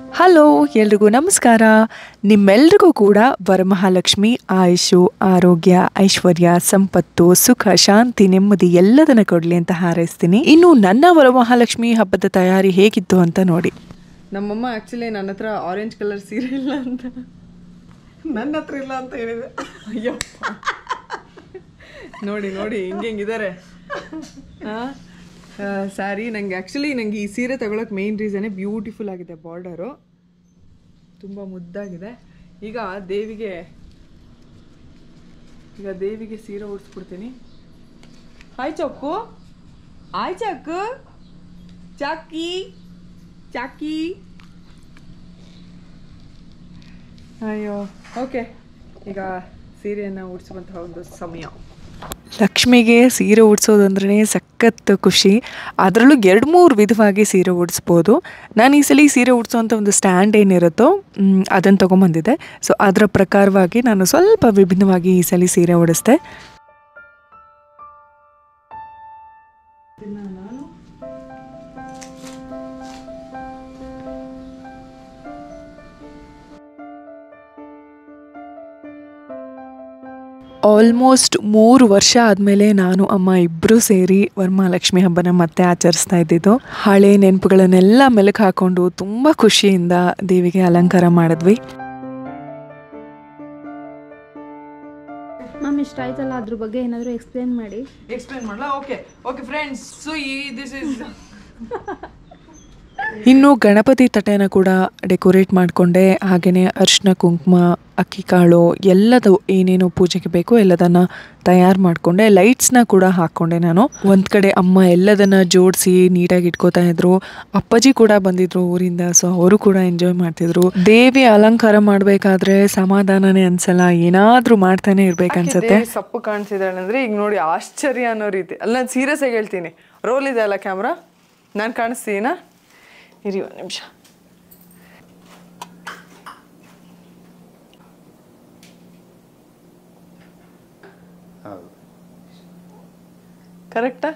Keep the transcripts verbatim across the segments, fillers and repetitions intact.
Hello ಎಲ್ರಿಗೂ ನಮಸ್ಕಾರ. ನಿಮ್ಮೆಲ್ರಿಗೂ ಕೂಡ ವರಮಹಾಲಕ್ಷ್ಮಿ ಆಯುಷು ಆರೋಗ್ಯ ಐಶ್ವರ್ಯ ಸಂಪತ್ತು ಸುಖ ಶಾಂತಿ ನೆಮ್ಮದಿ ಎಲ್ಲದನ್ನ ಕೊಡಲಿ ಅಂತ ಹಾರೈಸ್ತೀನಿ. ಇನ್ನು ನನ್ನ ವರಮಹಾಲಕ್ಷ್ಮಿ ಹಬ್ಬದ ತಯಾರಿ ಹೇಗಿತ್ತು ಅಂತ ನೋಡಿ. ನಮ್ಮಮ್ಮ ಆ್ಯಕ್ಚುಲಿ ನನ್ನ ಹತ್ರ ಆರೆಂಜ್ ಕಲರ್ ಸೀರೆ ಇಲ್ಲ ಅಂತ ನನ್ನ ಹತ್ರ ಇಲ್ಲ ಅಂತ ಹೇಳಿದೆ. ಅಯ್ಯೋ ನೋಡಿ ನೋಡಿ ಹಿಂಗೆ ಹೆಂಗಿದ್ದಾರೆ ಹಾಂ ಸ್ಯಾರಿ. ನನಗೆ ಆ್ಯಕ್ಚುಲಿ ನನಗೆ ಈ ಸೀರೆ ತಗೊಳಕ್ಕೆ ಮೇಯ್ನ್ ರೀಸನ್ನೇ ಬ್ಯೂಟಿಫುಲ್ ಆಗಿದೆ, ಬಾರ್ಡರು ತುಂಬ ಮುದ್ದಾಗಿದೆ. ಈಗ ದೇವಿಗೆ ಈಗ ದೇವಿಗೆ ಸೀರೆ ಉಡಿಸ್ಬಿಡ್ತೀನಿ. ಹಾಯ್ ಚಕ್ಕು, ಹಾಯ್ ಚಕ್ಕು, ಚಾಕಿ ಚಾಕಿ ಅಯ್ಯೋ ಓಕೆ. ಈಗ ಸೀರೆಯನ್ನು ಉಡಿಸುವಂತಹ ಒಂದು ಸಮಯ. ಲಕ್ಷ್ಮಿಗೆ ಸೀರೆ ಉಡಿಸೋದಂದ್ರೆ ಸಖತ್ ಖುಷಿ. ಅದರಲ್ಲೂ ಎರಡು ಮೂರು ವಿಧವಾಗಿ ಸೀರೆ ಉಡಿಸ್ಬೋದು. ನಾನು ಈ ಸಲ ಸೀರೆ ಉಡಿಸೋವಂಥ ಒಂದು ಸ್ಟ್ಯಾಂಡ್ ಏನಿರುತ್ತೋ ಅದನ್ನು ತೊಗೊಂಬಂದಿದ್ದೆ. ಸೊ ಅದರ ಪ್ರಕಾರವಾಗಿ ನಾನು ಸ್ವಲ್ಪ ವಿಭಿನ್ನವಾಗಿ ಈ ಸಲ ಸೀರೆ ಉಡಿಸ್ದೆ. ಆಲ್ಮೋಸ್ಟ್ ಮೂರು ವರ್ಷ ಆದಮೇಲೆ ನಾನು ಅಮ್ಮ ಇಬ್ಬರು ಸೇರಿ ವರಮಹಾಲಕ್ಷ್ಮಿ ಹಬ್ಬನ ಮತ್ತೆ ಆಚರಿಸ್ತಾ ಇದ್ದಿದ್ದು. ಹಳೆ ನೆನಪುಗಳನ್ನೆಲ್ಲ ಮೆಲುಕು ಹಾಕೊಂಡು ತುಂಬ ಖುಷಿಯಿಂದ ದೇವಿಗೆ ಅಲಂಕಾರ ಮಾಡಿದ್ವಿ. ಮ್ಯಾಮ್ ಇಷ್ಟ ಆಯ್ತಲ್ಲ, ಅದ್ರ ಬಗ್ಗೆ ಏನಾದರೂ ಎಕ್ಸ್ಪ್ಲೇನ್ ಮಾಡಿ. ಎಕ್ಸ್ಪ್ಲೇನ್ ಮಾಡಲಾ? ಓಕೆ ಓಕೆ ಫ್ರೆಂಡ್ಸ್, ಸೊ ಈ ದಿಸ್ ಇಸ್ ಇನ್ನು ಗಣಪತಿ ತಟ್ಟೆನ ಕೂಡ ಡೆಕೋರೇಟ್ ಮಾಡಿಕೊಂಡೆ. ಹಾಗೆಯೇ ಅರಿಶಿನ ಕುಂಕುಮ ಅಕ್ಕಿ ಕಾಳು ಎಲ್ಲದು ಏನೇನು ಪೂಜೆಗೆ ಬೇಕು ಎಲ್ಲದನ್ನು ತಯಾರು ಮಾಡಿಕೊಂಡೆ. ಲೈಟ್ಸ್ನ ಕೂಡ ಹಾಕ್ಕೊಂಡೆ ನಾನು. ಒಂದು ಕಡೆ ಅಮ್ಮ ಎಲ್ಲದನ್ನು ಜೋಡಿಸಿ ನೀಟಾಗಿ ಇಟ್ಕೋತಾ ಇದ್ರು. ಅಪ್ಪಾಜಿ ಕೂಡ ಬಂದಿದ್ರು ಊರಿಂದ, ಸೊ ಅವರು ಕೂಡ ಎಂಜಾಯ್ ಮಾಡ್ತಿದ್ರು. ದೇವಿ ಅಲಂಕಾರ ಮಾಡಬೇಕಾದ್ರೆ ಸಮಾಧಾನನೇ ಅನ್ಸಲ್ಲ, ಏನಾದರೂ ಮಾಡ್ತಾನೆ ಇರ್ಬೇಕನ್ಸುತ್ತೆ. ಸಪ್ಪು ಕಾಣಿಸಿದಾಳೆ ಅಂದರೆ ಈಗ ನೋಡಿ ಆಶ್ಚರ್ಯ ಅನ್ನೋ ರೀತಿ. ಅಲ್ಲ ನಾನು ಸೀರಿಯಸ್ ಆಗಿ ಹೇಳ್ತೀನಿ. ರೋಲ್ ಇದೆ ಅಲ್ಲ ಕ್ಯಾಮ್ರಾ, ನಾನು ಕಾಣಿಸ್ತೀನಾ? ಇರಿ ಒಂದು ನಿಮಿಷ. ಕರೆಕ್ಟಾ?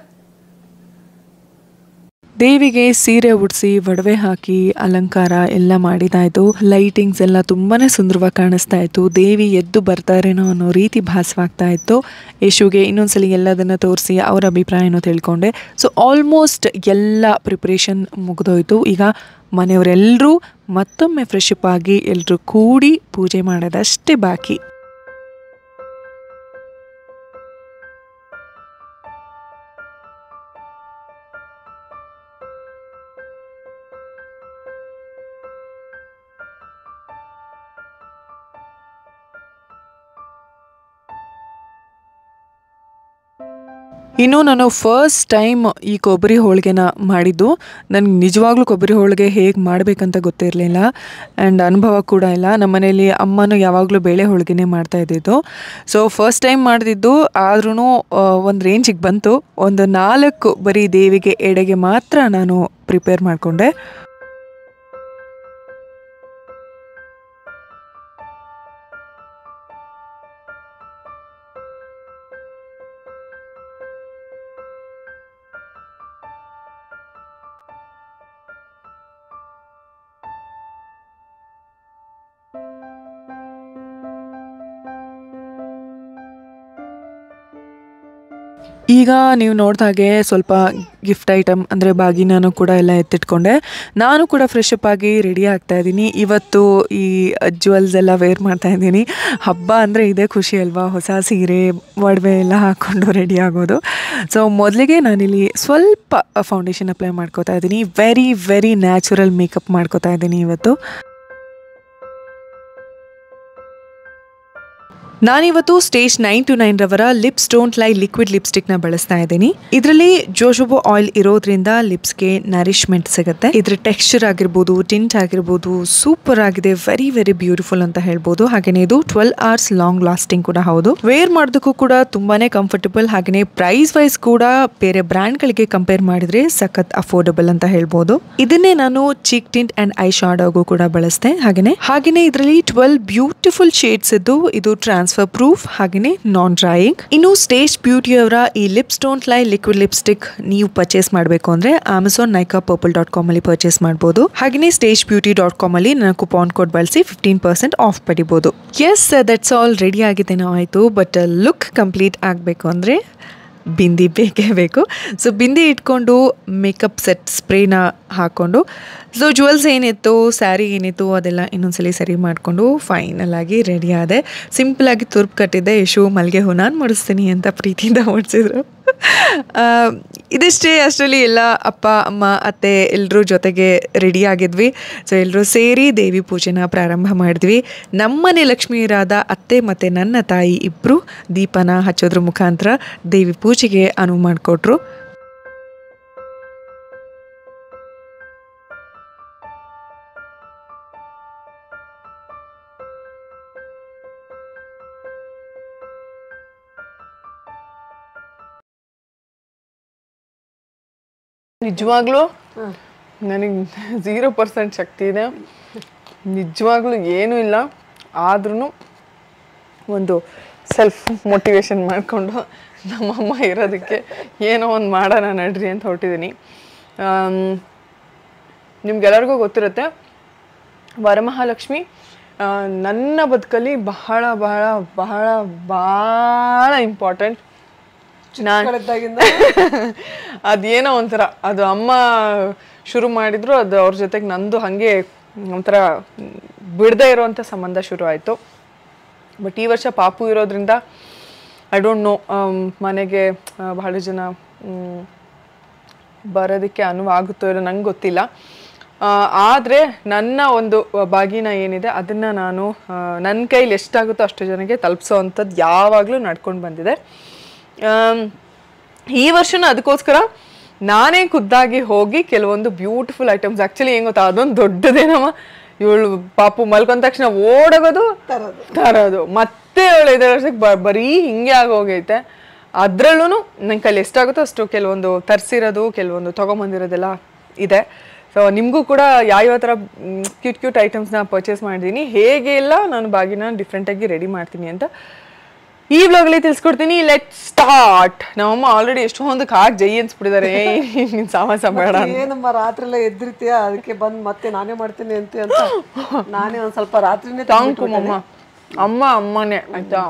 ದೇವಿಗೆ ಸೀರೆ ಉಡಿಸಿ ಒಡವೆ ಹಾಕಿ ಅಲಂಕಾರ ಎಲ್ಲ ಮಾಡಿದಾಯ್ತು. ಲೈಟಿಂಗ್ಸ್ ಎಲ್ಲ ತುಂಬಾನೇ ಸುಂದರವಾಗಿ ಕಾಣಿಸ್ತಾ ಇತ್ತು. ದೇವಿ ಎದ್ದು ಬರ್ತಾರೇನೋ ಅನ್ನೋ ರೀತಿ ಭಾಸವಾಗ್ತಾ ಇತ್ತು. ಯಶುಗೆ ಇನ್ನೊಂದ್ಸಲಿ ಎಲ್ಲದನ್ನು ತೋರಿಸಿ ಅವರ ಅಭಿಪ್ರಾಯನೂ ತಿಳ್ಕೊಂಡೆ. ಸೊ ಆಲ್ಮೋಸ್ಟ್ ಎಲ್ಲ ಪ್ರಿಪ್ರೇಷನ್ ಮುಗಿದೋಯ್ತು. ಈಗ ಮನೆಯವರೆಲ್ಲರೂ ಮತ್ತೊಮ್ಮೆ ಫ್ರೆಶ್ ಅಪ್ ಆಗಿ ಎಲ್ಲರೂ ಕೂಡಿ ಪೂಜೆ ಮಾಡೋದಷ್ಟೇ ಬಾಕಿ. ಇನ್ನು ನಾನು ಫಸ್ಟ್ ಟೈಮ್ ಈ ಕೊಬ್ಬರಿ ಹೋಳಿಗೆನ ಮಾಡಿದ್ದು. ನನಗೆ ನಿಜವಾಗ್ಲೂ ಕೊಬ್ಬರಿ ಹೋಳಿಗೆ ಹೇಗೆ ಮಾಡಬೇಕಂತ ಗೊತ್ತಿರಲಿಲ್ಲ ಆ್ಯಂಡ್ ಅನುಭವ ಕೂಡ ಇಲ್ಲ. ನಮ್ಮ ಮನೇಲಿ ಅಮ್ಮನೂ ಯಾವಾಗಲೂ ಬೇಳೆ ಹೋಳಿಗೆನೇ ಮಾಡ್ತಾ ಇದ್ದಿದ್ದು. ಸೊ ಫಸ್ಟ್ ಟೈಮ್ ಮಾಡಿದ್ದು, ಆದ್ರೂ ಒಂದು ರೇಂಜಿಗೆ ಬಂತು. ಒಂದು ನಾಲ್ಕು ಬರೀ ದೇವಿಗೆ ಎಡೆಗೆ ಮಾತ್ರ ನಾನು ಪ್ರಿಪೇರ್ ಮಾಡಿಕೊಂಡೆ. ಈಗ ನೀವು ನೋಡಿದ ಹಾಗೆ ಸ್ವಲ್ಪ ಗಿಫ್ಟ್ ಐಟಮ್ ಅಂದರೆ ಬಾಗಿನೂ ಕೂಡ ಎಲ್ಲ ಎತ್ತಿಟ್ಕೊಂಡೆ. ನಾನು ಕೂಡ ಫ್ರೆಶ್ ಅಪ್ ಆಗಿ ರೆಡಿ ಆಗ್ತಾ ಇದ್ದೀನಿ. ಇವತ್ತು ಈ ಜ್ಯುವೆಲ್ಸ್ ಎಲ್ಲ ವೇರ್ ಮಾಡ್ತಾ ಇದ್ದೀನಿ. ಹಬ್ಬ ಅಂದರೆ ಇದೇ ಖುಷಿ ಅಲ್ವಾ, ಹೊಸ ಸೀರೆ ಒಡವೆ ಎಲ್ಲ ಹಾಕ್ಕೊಂಡು ರೆಡಿ ಆಗೋದು. ಸೊ ಮೊದಲಿಗೆ ನಾನಿಲ್ಲಿ ಸ್ವಲ್ಪ ಫೌಂಡೇಶನ್ ಅಪ್ಲೈ ಮಾಡ್ಕೋತಾ ಇದ್ದೀನಿ. ವೆರಿ ವೆರಿ ನ್ಯಾಚುರಲ್ ಮೇಕಪ್ ಮಾಡ್ಕೋತಾ ಇದ್ದೀನಿ ಇವತ್ತು. ನಾನಿವತ್ತು ಸ್ಟೇಜ್ ನೈನ್ ಟು ನೈನ್ ರವರ ಲಿಪ್ಸ್ ಡೋಂಟ್ ಲೈ ಲಿಕ್ವಿಡ್ ಲಿಪ್ಸ್ಟಿಕ್ನ ಬಳಸ್ತಾ ಇದ್ದೀನಿ. ಇದರಲ್ಲಿ ಜೋಜೋಬಾ ಆಯಿಲ್ ಇರೋದ್ರಿಂದ ಲಿಪ್ಸ್ಗೆ ನರಿಶ್ಮೆಂಟ್ ಸಿಗುತ್ತೆ. ಇದ್ರ ಟೆಕ್ಸ್ಚರ್ ಆಗಿರ್ಬೋದು, ಟಿಂಟ್ ಆಗಿರ್ಬೋದು ಸೂಪರ್ ಆಗಿದೆ. ವೆರಿ ವೆರಿ ಬ್ಯೂಟಿಫುಲ್ ಅಂತ ಹೇಳ್ಬೋದು. ಹಾಗೆಯೇ ಇದು ಟ್ವೆಲ್ ಅವರ್ಸ್ ಲಾಂಗ್ ಲಾಸ್ಟಿಂಗ್ ಕೂಡ ಹೌದು. ವೇರ್ ಮಾಡೋದಕ್ಕೂ ಕೂಡ ತುಂಬಾನೇ ಕಂಫರ್ಟಬಲ್. ಹಾಗೆಯೇ ಪ್ರೈಸ್ ವೈಸ್ ಕೂಡ ಬೇರೆ ಬ್ರ್ಯಾಂಡ್ಗಳಿಗೆ ಕಂಪೇರ್ ಮಾಡಿದ್ರೆ ಸಖತ್ ಅಫೋರ್ಡಬಲ್ ಅಂತ ಹೇಳ್ಬೋದು. ಇದನ್ನೇ ನಾನು ಚೀಕ್ ಟಿಂಟ್ ಅಂಡ್ ಐ ಶಾಡೋಗೂ ಕೂಡ ಬಳಸ್ತೆ. ಹಾಗೆಯೇ ಹಾಗೆಯೇ ಇದರಲ್ಲಿ ಟ್ವೆಲ್ ಬ್ಯೂಟಿಫುಲ್ ಶೇಡ್ಸ್ ಇದ್ದು ಇದು ಟ್ರಾನ್ಸ್ ಟ್ರಾನ್ಸ್ಫರ್ ಪ್ರೂಫ್ ಹಾಗೆಯೇ ನಾನ್ ಡ್ರೈಯಿಂಗ್. ಇನ್ನು ಸ್ಟೇಜ್ ಬ್ಯೂಟಿ ಅವರ ಈ lips don't lie liquid lipstick ನೀವು ಪರ್ಚೇಸ್ ಮಾಡಬೇಕು ಅಂದ್ರೆ Amazon Nykaa purple dot com ಅಲ್ಲಿ ಪರ್ಚೇಸ್ ಮಾಡಬಹುದು. ಹಾಗೆಯೇ ಸ್ಟೇಜ್ ಬ್ಯೂಟಿ ಡಾಟ್ ಕಾಮ್ ಅಲ್ಲಿ ನನ್ನ ಕೂಪನ್ ಕೋಡ್ ಬಳಸಿ ಫಿಫ್ಟೀನ್ ಪರ್ಸೆಂಟ್ ಆಫ್ ಪಡಿಬಹುದು. Yes, that's all. ರೆಡಿ ಆಗಿದ್ದೇನೋ ಆಯಿತು, ಬಟ್ ಲುಕ್ ಕಂಪ್ಲೀಟ್ ಆಗಬೇಕು ಅಂದರೆ ಬಿಂದಿ ಬೇಕೇ ಬೇಕು. ಸೊ ಬಿಂದಿ ಇಟ್ಕೊಂಡು ಮೇಕಪ್ ಸೆಟ್ ಸ್ಪ್ರೇನ ಹಾಕ್ಕೊಂಡು ಸೊ ಜುವೆಲ್ಸ್ ಏನಿತ್ತು, ಸ್ಯಾರಿ ಏನಿತ್ತು ಅದೆಲ್ಲ ಇನ್ನೊಂದ್ಸಲಿ ಸರಿ ಮಾಡಿಕೊಂಡು ಫೈನಲ್ ಆಗಿ ರೆಡಿ ಆದೆ. ಸಿಂಪಲಾಗಿ ತುರ್ಪು ಕಟ್ಟಿದ್ದೆ. ಯಶು ಮಲ್ಲಿಗೆ ಹೂ ನಾನು ಮುಡಿಸ್ತೀನಿ ಅಂತ ಪ್ರೀತಿಯಿಂದ ಮುಡಿಸಿದ್ರು. ಇದಿಷ್ಟೇ. ಅಷ್ಟರಲ್ಲಿ ಎಲ್ಲ ಅಪ್ಪ ಅಮ್ಮ ಅತ್ತೆ ಎಲ್ಲರೂ ಜೊತೆಗೆ ರೆಡಿ ಆಗಿದ್ವಿ. ಸೊ ಎಲ್ಲರೂ ಸೇರಿ ದೇವಿ ಪೂಜೆನ ಪ್ರಾರಂಭ ಮಾಡಿದ್ವಿ. ನಮ್ಮನೆ ಲಕ್ಷ್ಮೀರಾದ ಅತ್ತೆ ಮತ್ತು ನನ್ನ ತಾಯಿ ಇಬ್ಬರು ದೀಪನ ಹಚ್ಚೋದ್ರ ಮುಖಾಂತರ ದೇವಿ ಪೂಜೆಗೆ ಅನುವು ಮಾಡಿಕೊಟ್ರು. ನಿಜವಾಗ್ಲೂ ನನಗೆ ಝೀರೋ ಪರ್ಸೆಂಟ್ ಶಕ್ತಿ ಇದೆ. ನಿಜವಾಗ್ಲೂ ಏನೂ ಇಲ್ಲ. ಆದ್ರೂ ಒಂದು ಸೆಲ್ಫ್ ಮೋಟಿವೇಶನ್ ಮಾಡಿಕೊಂಡು ನಮ್ಮಮ್ಮ ಇರೋದಕ್ಕೆ ಏನೋ ಒಂದು ಮಾಡೋಣ ನಡ್ರಿ ಅಂತ ಹೊರಟಿದ್ದೀನಿ. ನಿಮ್ಗೆಲ್ಲರಿಗೂ ಗೊತ್ತಿರುತ್ತೆ, ವರಮಹಾಲಕ್ಷ್ಮಿ ನನ್ನ ಬದುಕಲ್ಲಿ ಬಹಳ ಬಹಳ ಬಹಳ ಭಾಳ ಇಂಪಾರ್ಟೆಂಟ್. ಅದೇನೋ ಒಂಥರ ಅದು ಅಮ್ಮ ಶುರು ಮಾಡಿದ್ರು, ಅದು ಅವ್ರ ಜೊತೆಗೆ ನಂದು ಹಾಗೆ ಒಂಥರ ಬಿಡದೇ ಇರೋವಂಥ ಸಂಬಂಧ ಶುರು ಆಯಿತು. ಬಟ್ ಈ ವರ್ಷ ಪಾಪು ಇರೋದ್ರಿಂದ ಐ ಡೋಂಟ್ ನೋ ಮನೆಗೆ ಬಹಳ ಜನ ಬರೋದಕ್ಕೆ ಅನುವಾಗುತ್ತೋ ಇರೋ ನಂಗೆ ಗೊತ್ತಿಲ್ಲ. ಆದರೆ ನನ್ನ ಒಂದು ಬಾಗಿನ ಏನಿದೆ ಅದನ್ನು ನಾನು ನನ್ನ ಕೈಲಿ ಎಷ್ಟಾಗುತ್ತೋ ಅಷ್ಟು ಜನಕ್ಕೆ ತಲುಪಿಸೋ ಅಂಥದ್ದು ಯಾವಾಗಲೂ ನಡ್ಕೊಂಡು ಬಂದಿದೆ. ಈ ವರ್ಷನೂ ಅದಕ್ಕೋಸ್ಕರ ನಾನೇ ಖುದ್ದಾಗಿ ಹೋಗಿ ಕೆಲವೊಂದು ಬ್ಯೂಟಿಫುಲ್ ಐಟಮ್ಸ್, ಆ್ಯಕ್ಚುಲಿ ಏನು ಗೊತ್ತಾ, ಅದೊಂದು ದೊಡ್ಡದೇನಮ್ಮ. ಇವಳು ಪಾಪು ಮಲ್ಕೊಂಡ ತಕ್ಷಣ ಓಡೋಗೋದು ತರೋದು, ಮತ್ತೆ ಅವಳು ಐದು ವರ್ಷಕ್ಕೆ ಬ ಬರೀ ಹಿಂಗೆ ಆಗೋಗೈತೆ. ಅದರಲ್ಲೂ ನನ್ನ ಕೈಲಿ ಎಷ್ಟಾಗುತ್ತೋ ಅಷ್ಟು ಕೆಲವೊಂದು ತರಿಸಿರೋದು, ಕೆಲವೊಂದು ತೊಗೊಂಬಂದಿರೋದೆಲ್ಲ ಇದೆ. ಸೊ ನಿಮಗೂ ಕೂಡ ಯಾವ್ಯಾವ ಥರ ಕ್ಯೂಟ್ ಕ್ಯೂಟ್ ಐಟಮ್ಸ್ನ ಪರ್ಚೇಸ್ ಮಾಡಿದ್ದೀನಿ, ಹೇಗೆ ಎಲ್ಲ ನಾನು ಬಾಗಿನ ಡಿಫ್ರೆಂಟಾಗಿ ರೆಡಿ ಮಾಡ್ತೀನಿ ಅಂತ ಈ ವ್ಲಾಗಲ್ಲಿ ತಿಳಿಸ್ಕೊಡ್ತೀನಿ. Let start. ನಮ್ಮಮ್ಮ ಆಲ್ರೆಡಿ ಎಷ್ಟೊಂದಕ್ಕೆ ಹಾಕಿ ಜೈ ಅನ್ಸ್ಬಿಟ್ಟಿದ್ದಾರೆ, ನಿನ್ ಸಾವಾಸ ಬೇಡ. ಏನಮ್ಮ ರಾತ್ರಿ ಎಲ್ಲ ಎದ್ರಿತೀಯ, ಅದಕ್ಕೆ ಬಂದು ಮತ್ತೆ ನಾನೇ ಮಾಡ್ತೀನಿ ಅಂತ ಅಂತ ನಾನೇ ಒಂದ್ ಸ್ವಲ್ಪ ರಾತ್ರಿನೇ ತಾಂಕುಮಮ್ಮ. ಅಮ್ಮ ಅಮ್ಮನೇ ಆಯ್ತಾ.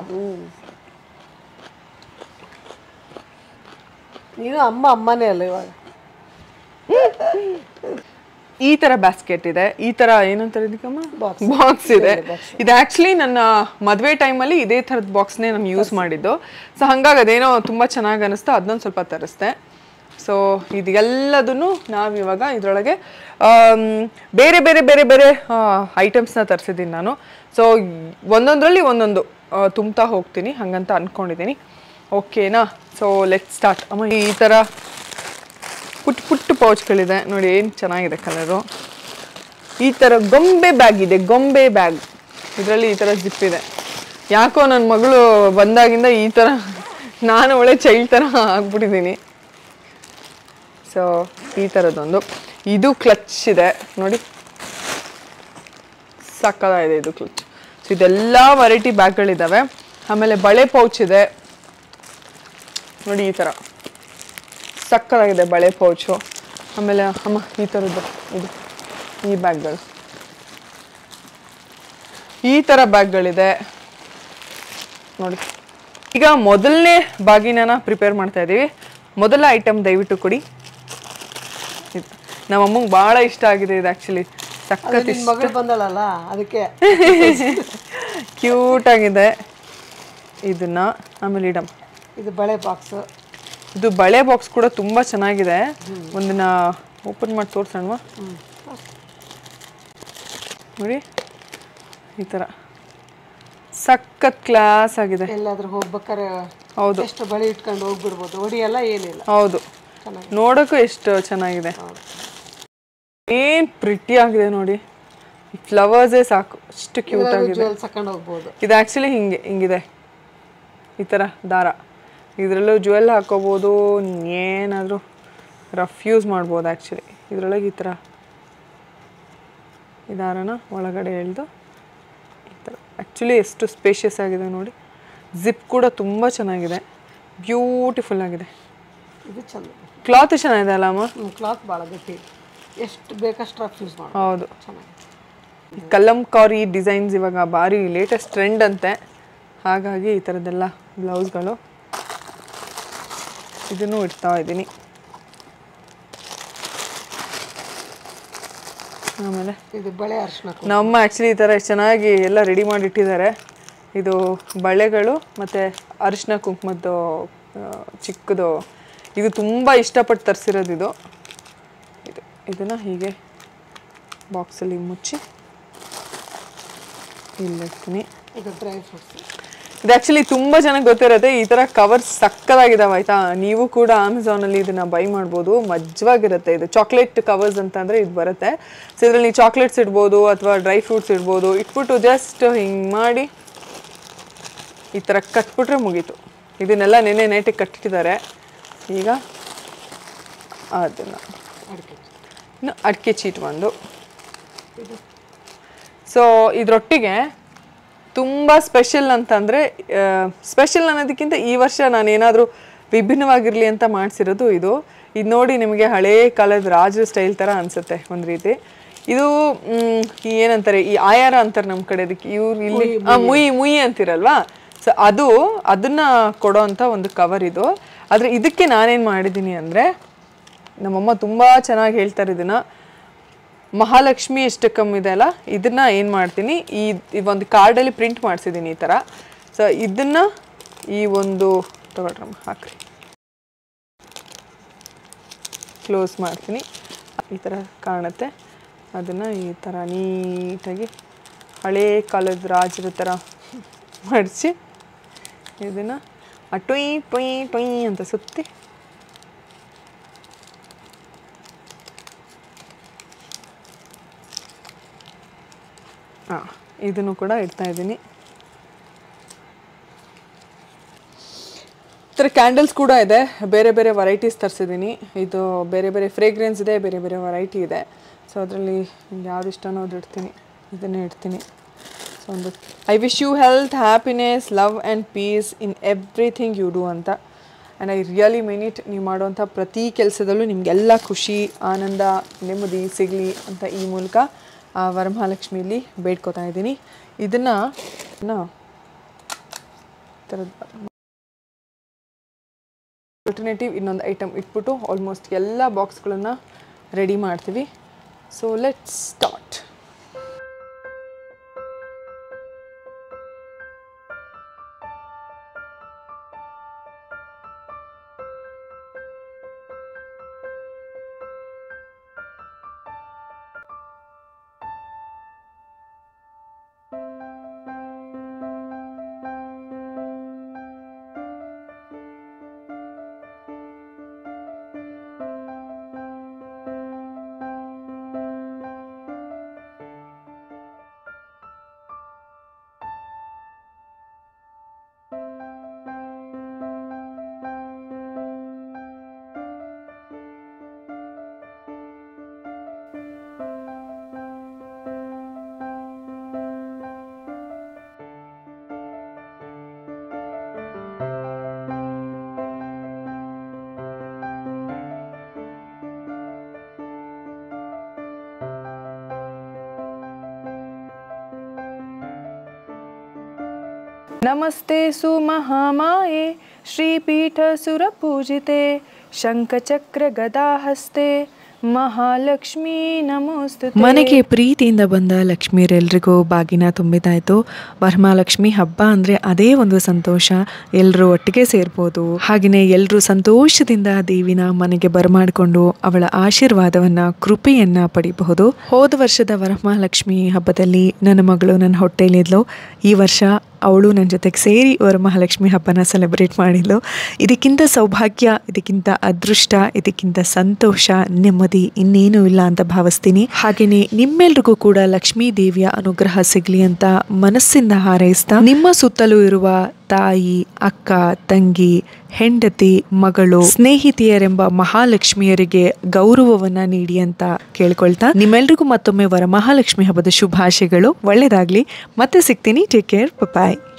ನೀನು ಅಮ್ಮ ಅಮ್ಮನೇ ಅಲ್ಲ ಇವಾಗ. ಈ ತರ ಬ್ಯಾಸ್ಕೆಟ್ ಇದೆ, ಈ ತರ ಏನಂತಾರೆ ಇದಕ್ಕಮ್ಮ, ಬಾಕ್ಸ್ ಇದೆ. ಇದು ಆಕ್ಚುಲಿ ನನ್ನ ಮದುವೆ ಟೈಮಲ್ಲಿ ಇದೇ ಥರದ ಬಾಕ್ಸ್ನೇ ನಾನು ಯೂಸ್ ಮಾಡಿದ್ದು. ಸೊ ಹಂಗಾಗಿ ಅದೇನೋ ತುಂಬ ಚೆನ್ನಾಗಿ ಅನಿಸ್ತು, ಅದನ್ನೊಂದು ಸ್ವಲ್ಪ ತರಿಸ್ದೆ. ಸೊ ಇದೆಲ್ಲದನ್ನು ನಾವಿವಾಗ ಇದರೊಳಗೆ ಬೇರೆ ಬೇರೆ ಬೇರೆ ಬೇರೆ ಐಟಮ್ಸ್ನ ತರಿಸಿದ್ದೀನಿ ನಾನು. ಸೊ ಒಂದೊಂದರಲ್ಲಿ ಒಂದೊಂದು ತುಂಬ್ತಾ ಹೋಗ್ತೀನಿ ಹಂಗಂತ ಅಂದ್ಕೊಂಡಿದ್ದೀನಿ. ಓಕೆನಾ? So let start. ಅಮ್ಮ ಈ ಥರ ಪುಟ್ಟ ಪುಟ್ಟ ಪೌಚ್ಗಳಿದೆ ನೋಡಿ, ಏನು ಚೆನ್ನಾಗಿದೆ ಕಲರು. ಈ ಥರ ಗೊಂಬೆ ಬ್ಯಾಗ್ ಇದೆ, ಗೊಂಬೆ ಬ್ಯಾಗ್. ಇದರಲ್ಲಿ ಈ ಥರ ಜಿಪ್ ಇದೆ. ಯಾಕೋ ನನ್ನ ಮಗಳು ಬಂದಾಗಿಂದ ಈ ಥರ ನಾನು ಒಳ್ಳೆ ಚೈಲ್ಡ್ ಥರ ಆಗ್ಬಿಟ್ಟಿದ್ದೀನಿ. ಸೊ ಈ ಥರದ್ದೊಂದು. ಇದು ಕ್ಲಚ್ ಇದೆ ನೋಡಿ, ಸಕ್ಕತ್ತಾಗಿದೆ ಇದು ಕ್ಲಚ್. ಸೊ ಇದೆಲ್ಲ ವೆರೈಟಿ ಬ್ಯಾಗ್ಗಳಿದ್ದಾವೆ. ಆಮೇಲೆ ಬಳೆ ಪೌಚ್ ಇದೆ ನೋಡಿ, ಈ ಥರ ಸಕ್ಕತ್ತಾಗಿದೆ ಬಳೆ ಪೌಚು. ಆಮೇಲೆ ಅಮ್ಮ ಈ ಥರದ್ದು ಇದು ಈ ಬ್ಯಾಗ್ಗಳು, ಈ ಥರ ಬ್ಯಾಗ್ಗಳಿದೆ ನೋಡಿ. ಈಗ ಮೊದಲನೇ ಬಾಗಿನ ಪ್ರಿಪೇರ್ ಮಾಡ್ತಾ ಇದ್ದೀವಿ. ಮೊದಲ ಐಟಮ್ ದಯವಿಟ್ಟು ಕೊಡಿ. ಇದು ನಮ್ಮಮ್ಮಂಗೆ ಭಾಳ ಇಷ್ಟ ಆಗಿದೆ ಇದು. ಆ್ಯಕ್ಚುಲಿ ಸಕ್ಕತ್ ಇಷ್ಟ. ಮಗಳು ಬಂದಳಲ್ಲ ಅದಕ್ಕೆ ಕ್ಯೂಟ್ ಆಗಿದೆ. ಇದನ್ನ ಆಮೇಲೆ ಇಡಮ್. ಇದು ಬಳೆ ಬಾಕ್ಸ್. ಇದು ಬಳೆ ಬಾಕ್ಸ್ ಕೂಡ ತುಂಬ ಚೆನ್ನಾಗಿದೆ. ಒಂದನ್ನ ಓಪನ್ ಮಾಡಿ ತೋರಿಸೋಣ ನೋಡಿ. ಈ ಥರ ಸಖತ್ ಕ್ಲಾಸ್ ಆಗಿದೆ. ಎಲ್ಲಾದ್ರೂ ಹೋಗ್ಬೇಕಾರೆ ಹೌದು, ಎಷ್ಟು ಬಳೆ ಇಟ್ಕೊಂಡು ಹೋಗ್ಬಿಡ್ಬೋದು, ಹೊಡಿಯಲ್ಲ ಏನಿಲ್ಲ. ಹೌದು, ನೋಡೋಕ್ಕೂ ಎಷ್ಟು ಚೆನ್ನಾಗಿದೆ. ಏನ್ ಪ್ರಿಟಿ ಆಗಿದೆ ನೋಡಿ. ಫ್ಲವರ್ಸೇ ಸಾಕು, ಅಷ್ಟು ಕ್ಯೂಟ್ ಆಗಿದೆ. ಸಕೊಂಡು ಹೋಗ್ಬೋದು. ಇದು ಆ್ಯಕ್ಚುಲಿ ಹಿಂಗೆ ಹಿಂಗಿದೆ ಈ ಥರ ದಾರ. ಇದರಲ್ಲೂ ಜ್ಯುವೆಲ್ ಹಾಕೋಬೋದು, ಏನಾದರೂ ರಫ್ ಯೂಸ್ ಮಾಡ್ಬೋದು. ಆ್ಯಕ್ಚುಲಿ ಇದರೊಳಗೆ ಈ ಥರ ಈ ದಾರನ ಒಳಗಡೆ ಎಳೆದು ಈ ಥರ. ಆ್ಯಕ್ಚುಲಿ ಎಷ್ಟು ಸ್ಪೇಷಿಯಸ್ ಆಗಿದೆ ನೋಡಿ. ಜಿಪ್ ಕೂಡ ತುಂಬ ಚೆನ್ನಾಗಿದೆ, ಬ್ಯೂಟಿಫುಲ್ ಆಗಿದೆ. ಇದು ಚಂದ, ಕ್ಲಾತ್ ಚೆನ್ನಾಗಿದೆ ಅಲ್ಲ ಅಮ್ಮ? ಕ್ಲಾತ್ ಭಾಳ ಗಟ್ಟಿ, ಎಷ್ಟು ಬೇಕಷ್ಟು ರಫ್ ಯೂಸ್ ಮಾಡಿ. ಹೌದು, ಚೆನ್ನಾಗಿದೆ. ಕಲಂಕಾರಿ ಡಿಸೈನ್ಸ್ ಇವಾಗ ಭಾರಿ ಲೇಟೆಸ್ಟ್ ಟ್ರೆಂಡ್ ಅಂತೆ, ಹಾಗಾಗಿ ಈ ಥರದ್ದೆಲ್ಲ ಬ್ಲೌಸ್ಗಳು ಇದನ್ನು ಇಡ್ತಾ ಇದ್ದೀನಿ. ಆಮೇಲೆ ಇದು ಬಳೆ ಅರ್ಶಿನ, ನಮ್ಮ ಆ್ಯಕ್ಚುಲಿ ಈ ಥರ ಎಷ್ಟು ಚೆನ್ನಾಗಿ ಎಲ್ಲ ರೆಡಿ ಮಾಡಿ ಇಟ್ಟಿದ್ದಾರೆ. ಇದು ಬಳೆಗಳು ಮತ್ತು ಅರಿಶಿನ ಕುಂಕುಮದ್ದು ಚಿಕ್ಕದು, ಇದು ತುಂಬ ಇಷ್ಟಪಟ್ಟು ತರಿಸಿರೋದು. ಇದು ಇದು ಇದನ್ನು ಹೀಗೆ ಬಾಕ್ಸಲ್ಲಿ ಮುಚ್ಚಿ ಇಲ್ಲಿರ್ತೀನಿ. ಇದು ಡ್ರೈ ಫ್ರೂಟ್ಸ್. ಇದು ಆ್ಯಕ್ಚುಲಿ ತುಂಬ ಚೆನ್ನಾಗಿ ಗೊತ್ತಿರುತ್ತೆ. ಈ ಥರ ಕವರ್ಸ್ ಸಕ್ಕದಾಗಿದ್ದಾವೆ ಆಯಿತಾ. ನೀವು ಕೂಡ ಅಮೆಝಾನಲ್ಲಿ ಇದನ್ನು ಬೈ ಮಾಡ್ಬೋದು, ಮಜ್ವಾಗಿರುತ್ತೆ. ಇದು ಚಾಕ್ಲೇಟ್ ಕವರ್ಸ್ ಅಂತಂದರೆ ಇದು ಬರುತ್ತೆ. ಸೊ ಇದರಲ್ಲಿ ನೀವು ಚಾಕ್ಲೇಟ್ಸ್ ಇಡ್ಬೋದು ಅಥವಾ ಡ್ರೈ ಫ್ರೂಟ್ಸ್ ಇಡ್ಬೋದು. ಇಟ್ಬಿಟ್ಟು ಜಸ್ಟ್ ಹಿಂಗೆ ಮಾಡಿ ಈ ಥರ ಕಟ್ಬಿಟ್ರೆ ಮುಗೀತು. ಇದನ್ನೆಲ್ಲ ನೆನೆ ನೈಟಿಗೆ ಕಟ್ಟಿಟ್ಟಿದ್ದಾರೆ. ಈಗ ಅದನ್ನು ಇನ್ನು ಅಡಿಕೆ ಚೀಟ್ ಒಂದು. ಸೊ ಇದರೊಟ್ಟಿಗೆ ತುಂಬ ಸ್ಪೆಷಲ್ ಅಂತಂದರೆ, ಸ್ಪೆಷಲ್ ಅನ್ನೋದಕ್ಕಿಂತ ಈ ವರ್ಷ ನಾನೇನಾದರೂ ವಿಭಿನ್ನವಾಗಿರಲಿ ಅಂತ ಮಾಡಿಸಿರೋದು ಇದು. ಇದು ನೋಡಿ ನಿಮಗೆ ಹಳೇ ಕಾಲದ ರಾಜರ ಸ್ಟೈಲ್ ಥರ ಅನಿಸುತ್ತೆ ಒಂದು ರೀತಿ. ಇದು ಏನಂತಾರೆ, ಈ ಆಯಾರ ಅಂತಾರೆ ನಮ್ಮ ಕಡೆ ಅದಕ್ಕೆ, ಇವ್ರು ಇಲ್ಲಿ ಮುಯಿ ಮುಯಿ ಅಂತಿರಲ್ವಾ. ಸೊ ಅದು ಅದನ್ನು ಕೊಡೋ ಅಂಥ ಒಂದು ಕವರ್ ಇದು. ಆದರೆ ಇದಕ್ಕೆ ನಾನೇನು ಮಾಡಿದ್ದೀನಿ ಅಂದರೆ, ನಮ್ಮಮ್ಮ ತುಂಬ ಚೆನ್ನಾಗಿ ಹೇಳ್ತಾರೆ ಇದನ್ನು, ಮಹಾಲಕ್ಷ್ಮಿ ಅಷ್ಟಕಂ ಇದೆ ಅಲ್ಲ, ಇದನ್ನು ಏನು ಮಾಡ್ತೀನಿ, ಈ ಒಂದು ಕಾರ್ಡಲ್ಲಿ ಪ್ರಿಂಟ್ ಮಾಡಿಸಿದ್ದೀನಿ ಈ ಥರ. ಸೊ ಇದನ್ನು ಈ ಒಂದು ತಗೊಳ್ರಮ್ಮ ಹಾಕ್ರಿ, ಕ್ಲೋಸ್ ಮಾಡ್ತೀನಿ. ಈ ಥರ ಕಾಣುತ್ತೆ. ಅದನ್ನು ಈ ಥರ ನೀಟಾಗಿ ಹಳೇ ಕಾಲದ ರಾಜರ ಥರ ಮಡಿಸಿ ಇದನ್ನು ಟೊಯ್ ಟೊಯ್ ಟೊಯ್ ಅಂತ ಸುತ್ತಿ ಹಾಂ ಇದನ್ನು ಕೂಡ ಇಡ್ತಾ ಇದ್ದೀನಿ. ಈ ಥರ ಕ್ಯಾಂಡಲ್ಸ್ ಕೂಡ ಇದೆ, ಬೇರೆ ಬೇರೆ ವೆರೈಟೀಸ್ ತರಿಸಿದ್ದೀನಿ. ಇದು ಬೇರೆ ಬೇರೆ ಫ್ರೇಗ್ರೆನ್ಸ್ ಇದೆ, ಬೇರೆ ಬೇರೆ ವೆರೈಟಿ ಇದೆ. ಸೊ ಅದರಲ್ಲಿ ಯಾವ್ದು ಇಷ್ಟನೋ ಅದು ಇಡ್ತೀನಿ, ಇದನ್ನೇ ಇಡ್ತೀನಿ. ಸೊ ಒಂದು I wish you health, happiness, love and peace in everything you do ಅಂತ. And I really mean it. ನೀವು ಮಾಡುವಂಥ ಪ್ರತಿ ಕೆಲಸದಲ್ಲೂ ನಿಮಗೆಲ್ಲ ಖುಷಿ, ಆನಂದ, ನೆಮ್ಮದಿ ಸಿಗಲಿ ಅಂತ ಈ ಮೂಲಕ ಆ ವರಮಹಾಲಕ್ಷ್ಮಿಯಲ್ಲಿ ಬೇಡ್ಕೋತಾ ಇದ್ದೀನಿ. ಇದನ್ನು ಥರದ ಆಲ್ಟರ್ನೇಟಿವ್ ಇನ್ನೊಂದು ಐಟಮ್ ಇಟ್ಬಿಟ್ಟು ಆಲ್ಮೋಸ್ಟ್ ಎಲ್ಲ ಬಾಕ್ಸ್ಗಳನ್ನು ರೆಡಿ ಮಾಡ್ತೀವಿ. So let's start. ನಮಸ್ತೆ ಸುಮಹಾಮಾಯೆ ಶ್ರೀಪೀಠ ಸುರಪೂಜಿತೆ ಶಂಖಚಕ್ರ ಗದಾಹಸ್ತೆ ಮಹಾಲಕ್ಷ್ಮೀ ನಮೋಸ್ತುತೆ. ಮನೆಗೆ ಪ್ರೀತಿಯಿಂದ ಬಂದ ಲಕ್ಷ್ಮೀರೆಲ್ರಿಗೂ ಬಾಗಿನ ತುಂಬಿದಾಯ್ತು. ವರಮಹಾಲಕ್ಷ್ಮಿ ಹಬ್ಬ ಅಂದರೆ ಅದೇ ಒಂದು ಸಂತೋಷ, ಎಲ್ಲರೂ ಒಟ್ಟಿಗೆ ಸೇರ್ಬೋದು. ಹಾಗೆಯೇ ಎಲ್ಲರೂ ಸಂತೋಷದಿಂದ ದೇವಿನ ಮನೆಗೆ ಬರಮಾಡಿಕೊಂಡು ಅವಳ ಆಶೀರ್ವಾದವನ್ನು, ಕೃಪೆಯನ್ನು ಪಡಿಬಹುದು. ಹೋದ ವರ್ಷದ ವರಮಹಾಲಕ್ಷ್ಮಿ ಹಬ್ಬದಲ್ಲಿ ನನ್ನ ಮಗಳು ನನ್ನ ಹೊಟ್ಟೆಲಿದ್ಲು. ಈ ವರ್ಷ ಅವಳು ನನ್ನ ಜೊತೆಗೆ ಸೇರಿ ವರಮಹಾಲಕ್ಷ್ಮಿ ಹಬ್ಬನ ಸೆಲೆಬ್ರೇಟ್ ಮಾಡಿದ್ಲು. ಇದಕ್ಕಿಂತ ಸೌಭಾಗ್ಯ, ಇದಕ್ಕಿಂತ ಅದೃಷ್ಟ, ಇದಕ್ಕಿಂತ ಸಂತೋಷ, ನೆಮ್ಮದಿ ಇನ್ನೇನು ಇಲ್ಲ ಅಂತ ಭಾವಿಸ್ತೀನಿ. ಹಾಗೆಯೇ ನಿಮ್ಮೆಲ್ರಿಗೂ ಕೂಡ ಲಕ್ಷ್ಮೀ ದೇವಿಯ ಅನುಗ್ರಹ ಸಿಗಲಿ ಅಂತ ಮನಸ್ಸಿಂದ ಹಾರೈಸ್ತಾ, ನಿಮ್ಮ ಸುತ್ತಲೂ ಇರುವ ತಾಯಿ, ಅಕ್ಕ, ತಂಗಿ, ಹೆಂಡತಿ, ಮಗಳು, ಸ್ನೇಹಿತೆಯರೆಂಬ ಮಹಾಲಕ್ಷ್ಮಿಯರಿಗೆ ಗೌರವವನ್ನ ನೀಡಿ ಅಂತ ಕೇಳ್ಕೊಳ್ತಾ, ನಿಮ್ಮೆಲ್ರಿಗೂ ಮತ್ತೊಮ್ಮೆ ವರಮಹಾಲಕ್ಷ್ಮಿ ಹಬ್ಬದ ಶುಭಾಶಯಗಳು. ಒಳ್ಳೆಯದಾಗ್ಲಿ. ಮತ್ತೆ ಸಿಗ್ತೀನಿ. Take care. ಬಾಯ್.